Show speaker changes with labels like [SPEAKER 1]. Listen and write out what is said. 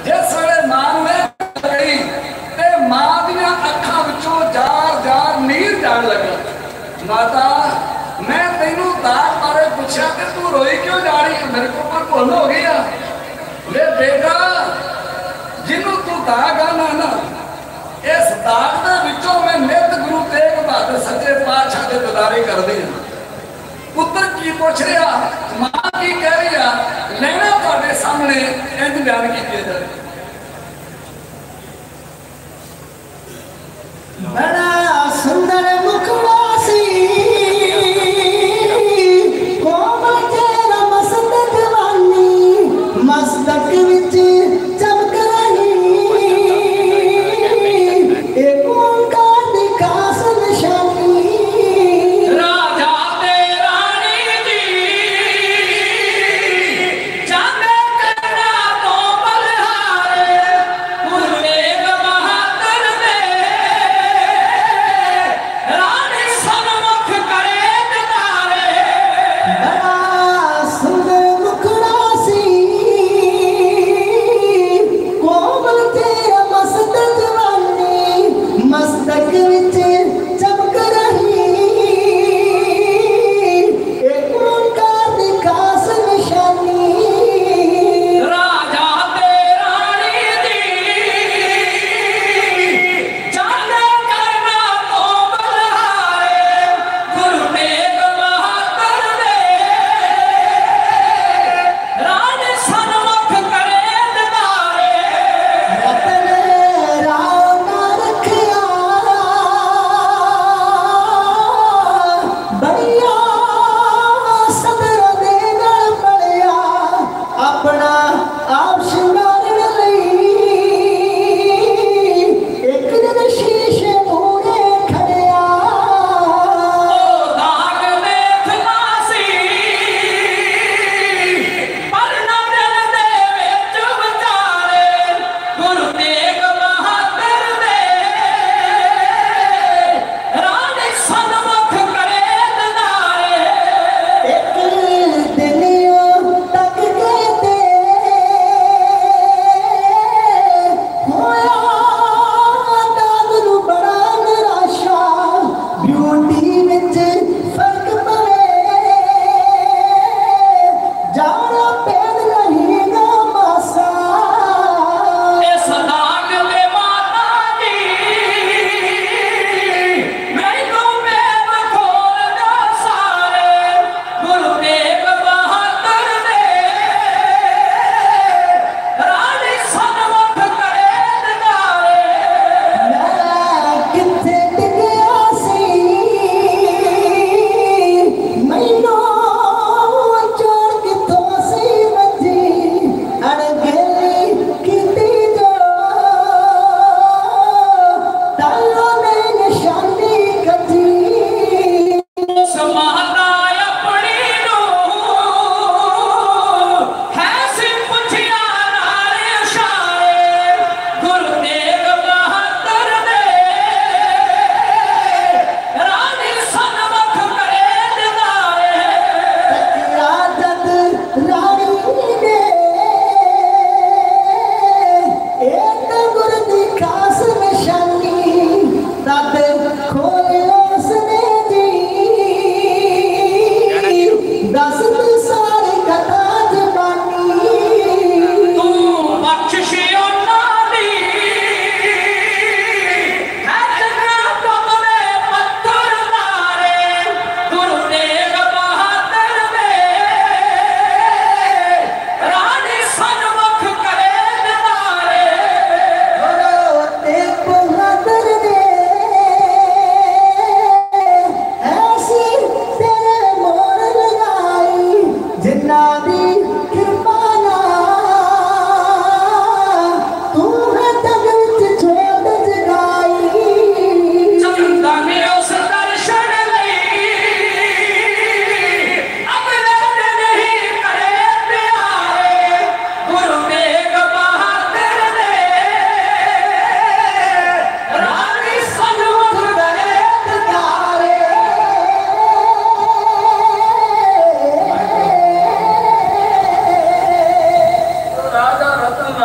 [SPEAKER 1] जिस वे मां ने गई ते मां दियां अखां विचों जार जार नीर जान लगा। माता मैं तेनू दाग मारे पूछा कि तू रोई क्यों जा रही, मेरे को पर भुल हो गई आ। वे बेटा जिन्हों तू दाग आना ना, इस दाग दे विचों मैं नित गुरु तेग बहादुर सच्चे पातशाह दे दीदारे करदी हां। पुत्र की पूछ रहा, मां की कह रही है, लेना तुहाडे सामने इंज बयान कीते जाए।
[SPEAKER 2] बड़ा सुंदर